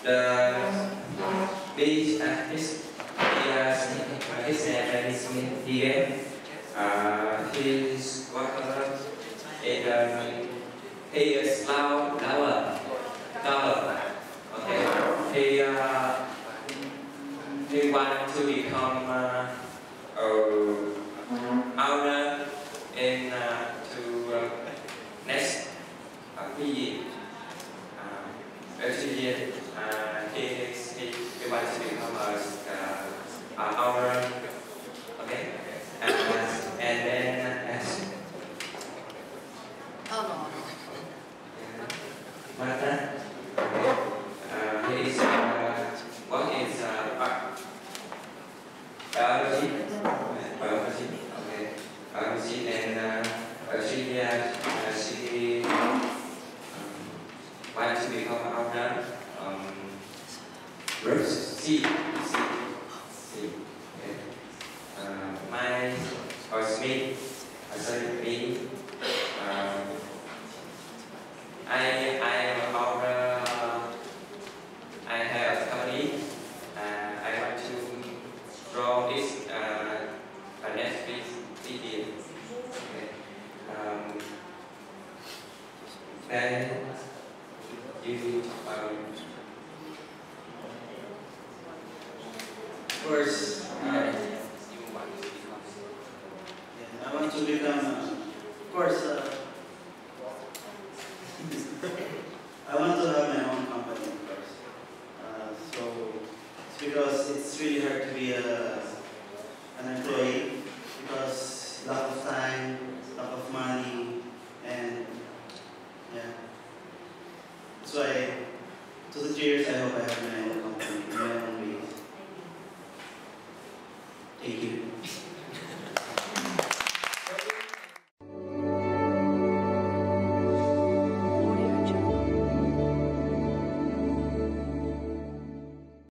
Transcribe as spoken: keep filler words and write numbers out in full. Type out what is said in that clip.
The beach uh, his he, uh, his name is Miguel. Uh, his worker is um, he is now lover lover. Okay. He uh, he want to become uh, uh, owner in uh, to uh, next uh, year. Uh, actually, uh, he, he, he wants to become a uh, uh, owner. Okay, and, uh, and then as Oh Martha, okay. Uh, he is uh, what is uh, biology, biology, okay, biology, and uh, actually, uh, she um, wants to become an owner. Um, Bruce, C, C, C, okay. Uh, my or Smith, uh, sorry, me. Um, I I am an owner. I have a company. Uh, I want to grow this uh, finance video. Okay. Um, then you um, First, uh, I want to become, uh, of course, uh, I want to have my own company, of course. Uh, so, it's because it's really hard to be a, an employee, because